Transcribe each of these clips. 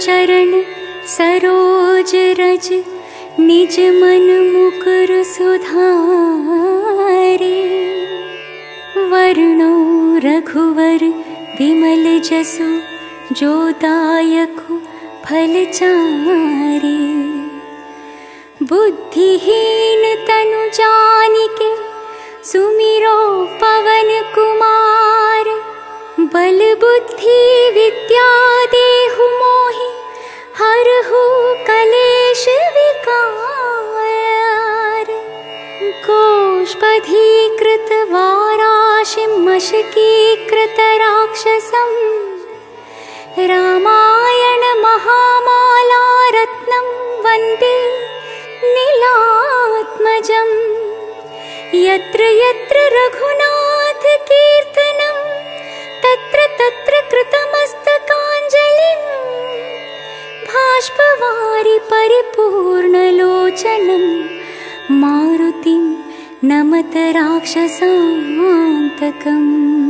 चरण सरोज रज निज मन मुकुर सुधारे। वर्णो रघुवर विमल जसु जो दायकु फल चारे। बुद्धिहीन तनु जानिके सुमिरो पवन कुमार। बल बुद्धि विद्या देहु मोहि हरहु कलेश विकार। गोष्पधीकृत वाराशिं मशकीकृत राक्षसं। रामायण महामाला रत्नं वन्दे नीलात्मजम्। यत्र यत्र रघुनाथ कीर्तनं तत्र तत्र कृतमस्तकाञ्जलिं। बाष्पवारि परिपूर्णलोचनं मारुतिं नमत राक्षसान्तकम्।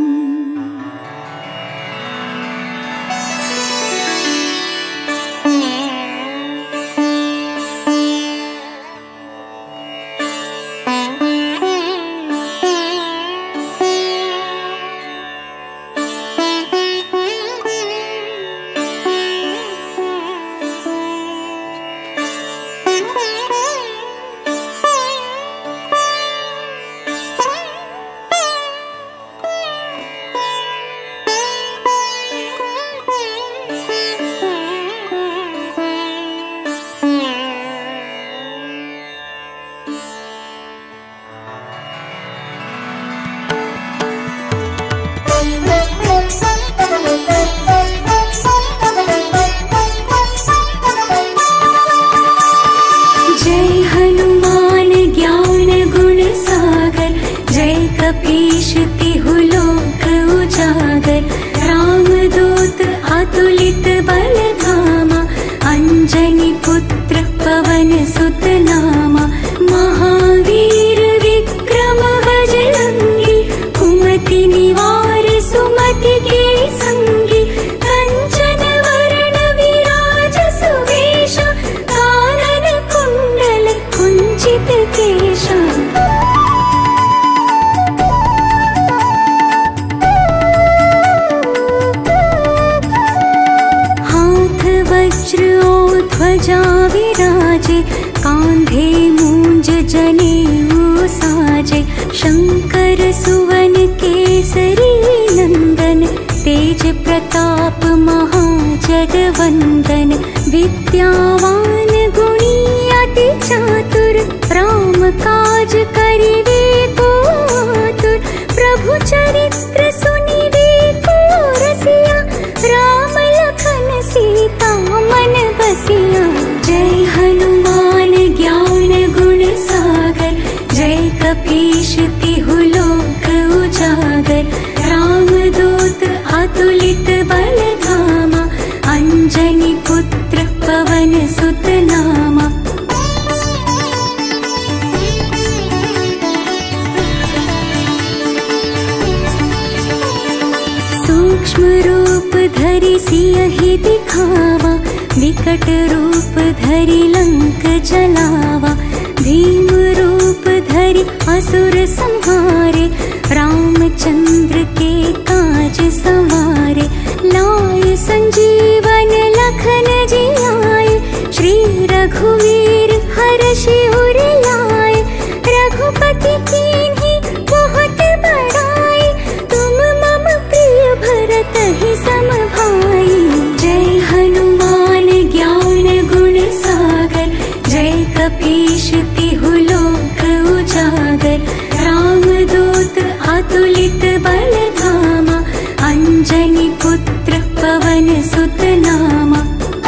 विद्यावान गुणी अति चातुर। राम काज करिवे को आतुर। प्रभु चरित्र सुनिवे को रसिया। राम लखन सीता मन बसिया। जय हनुमान ज्ञान गुण सागर। जय कपीश तिहु लोक उजागर। राम दूत अतुलित बल धामा। अंजनी पुत्र पवन सुत नामा। सूक्ष्म रूप धरि सियहि दिखावा। विकट रूप धरि लंक जलावा। भीम रूप धरि असुर संहारे। रामचंद्र के काज सवारे। लाय संजीवन लखन जियाए। श्री रघुवीर हर्षि उर लाए। रघुपति कीन्ही बहुत बड़ाई। तुम मम प्रिय भरतहि सम भाई। जय हनुमान ज्ञान गुण सागर। जय कपीश तिहु लोक उजागर। राम दूत अतुलित बल धामा। अंजनी पुत्र पवन सुत नामा।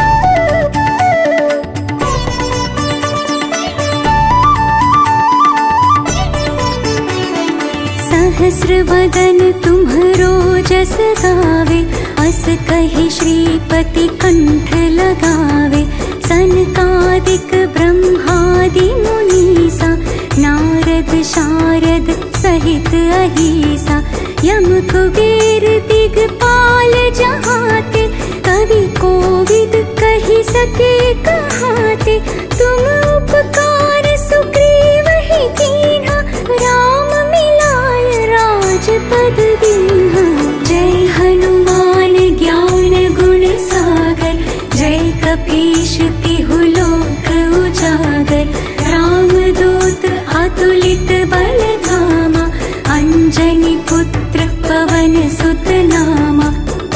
सहस्र वदन तुम्हरो जस गावे। अस कहि श्रीपति कंठ लगावे। सनकादिक ब्रह्मादि मुनीसा। नारद शारद सहित अहिसा। यम कुबेर दिगपाल जहाते। कवि कोविद कहि सके कहाते, तुम उपकार सुग्रीव ही कीन्हा, राम मिलाय राजपद दीन्हा। जय हनुमान ज्ञान गुण सागर, जय कपीश तिहु लोक उजागर। रामदूत अतुलित बल धामा, अंजनी पुत्र पवन सुत नामा।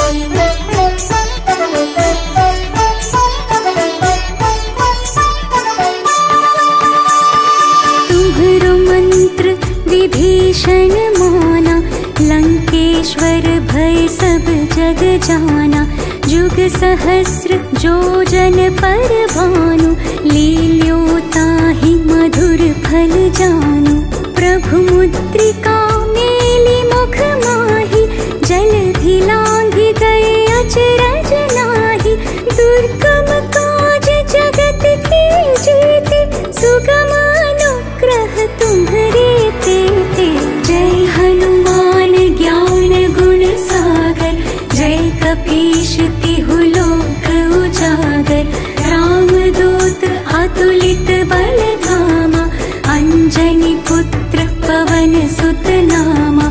तुम्हरो मंत्र विभीषण माना, लंकेश्वर भय सब जग जाना। जुग सहस्र जो जन पर भानु, लील्यो ताहि मधुर फल जानु। प्रभु मुद्रिका मेली मुख माहि, जलधि लांघि गए अचरज नाहि। दुर्गम काज जगत के जेते, सुगम अनुग्रह तुम्हरे तेते। जय हनुमान ज्ञान गुण सागर, जय कपीश तिहु लोक उजागर। रामदूत अतुलित बल धामा, अंजनी पुत्र पवन सुत नामा।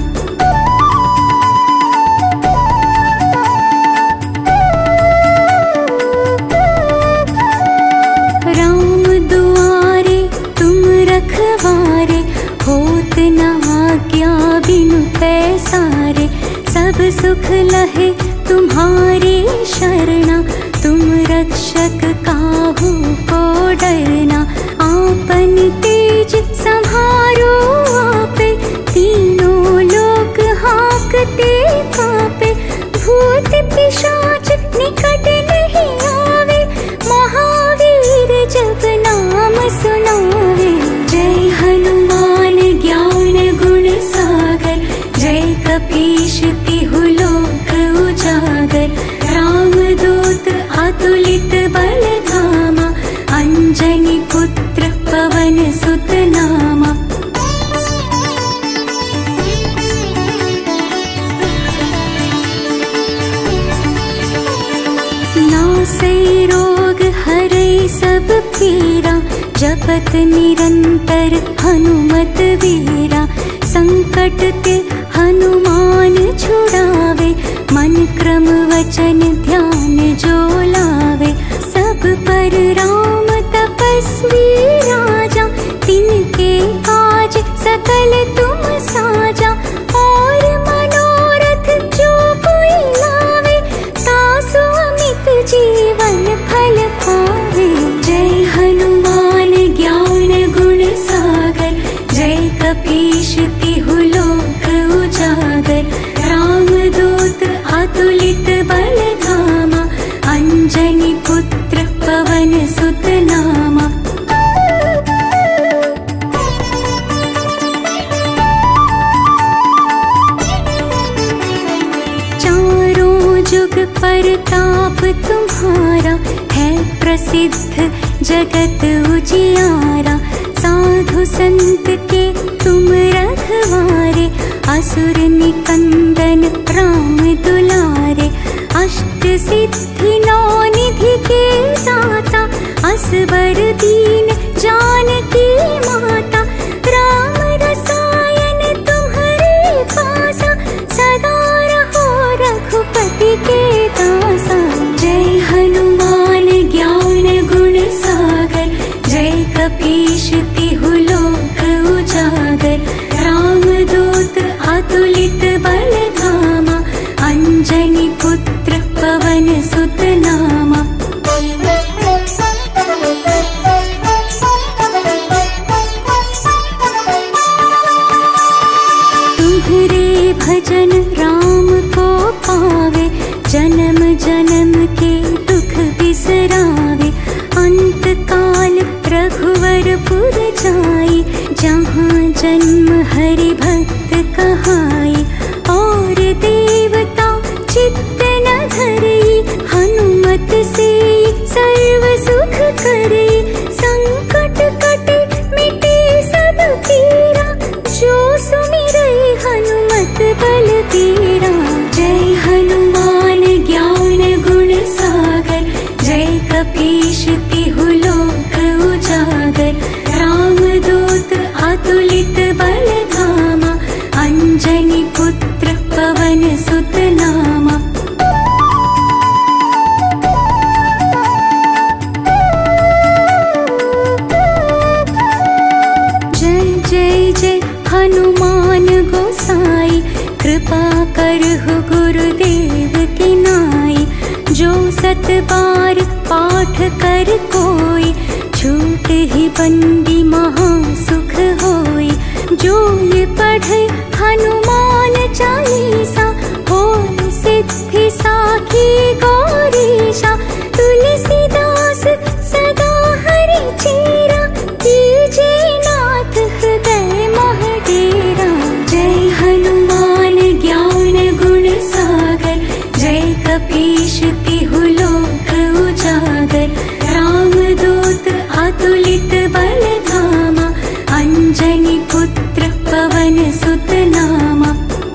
राम दुआरे तुम रखवारे, होत न आज्ञा बिनु पैसारे। सब सुख लहे तुम्हारे शरणा, तुम रक्षक काहू को डरना। आपन तेज सम्हारो आपे, तीनों लोक हांकते कापे। भूत पिशाच निकट नहीं आवे, महावीर जब नाम सुनावे। जय हनुमान ज्ञान गुण सागर, जय कपीश तिहु लोक उजागर। रामदूत अतुलित बल धामा, अंजनी पुत्र पवन सुत नामा। नासै रोग हरै सब पीरा, जपत निरंतर हनुमत वीरा। संकट ते हनुमान छुड़ावे, मन क्रम वचन ध्यान जो लावे। सब पर राम तपस्वी राजा, तिनके काज सकल तुम साजा। और मनोरथ जो कोई लावे, तासु अमित जीवन फल पावे। जय हनुमान ज्ञान गुण सागर, जय कपीश तिहु लोक उजागर। रामदूत अतुलित बल धामा, अंजनी पुत्र पवन सुत नामा। चारों जुग परताप तुम्हारा, है प्रसिद्ध जगत उजियारा। साधु संत के तुम रखवारे, असुर निकंदन राम दुलारे। अष्ट सिद्धि नौ निधि के दाता, असबर दीन जानकी माता। राम रसायन तुम्हारे पासा, सदा रहो रघुपति के दासा। जय हनुमान ज्ञान गुण सागर, जय कपीश तिहु लोक उजागर। रामदूत अतुलित बल धामा, अंजनी पुत्र पवन सुत नामा। तुम्हरे भजन राम को पावे, जन्म जन्म के दुख बिसरावे। अंत काल रघुवरपुर जाई, जहाँ जन्म हरि भक्त कहाई। और देवता चित्त न धरई, हनुमत से सर्व सुख करई। संकट कटे मिटे सब पीरा, जो सुमिरै हनुमत बलबीरा। जय हनुमान ज्ञान गुण सागर, जय कपीश 7 बार पाठ कर कोई, छूट ही बंदी महा सुख होई। जो ये पढ़े हनुमान चालीसा, होय सिद्धि साखी गौरीशा। तुलसीदास सदा हरि चेरा, कीजे नाथ हृदय मह डेरा। जय हनुमान ज्ञान गुण सागर, जय कपीश तिहु लोक उजागर। रामदूत अतुलित बल धामा, अंजनी पुत्र पवन सुत नामा।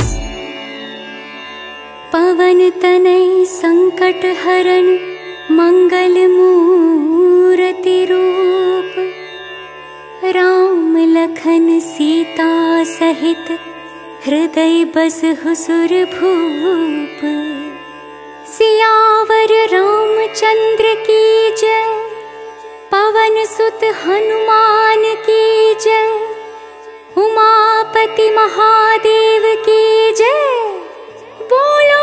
पवन तनय संकट हरण, मंगल मूरति रूप। राम लखन सीता सहित, हृदय बसहु सुरभूप। सियावर रामचंद्र की जय, पवन सुत हनुमान की जय। उमापति महादेव की जय, बोलो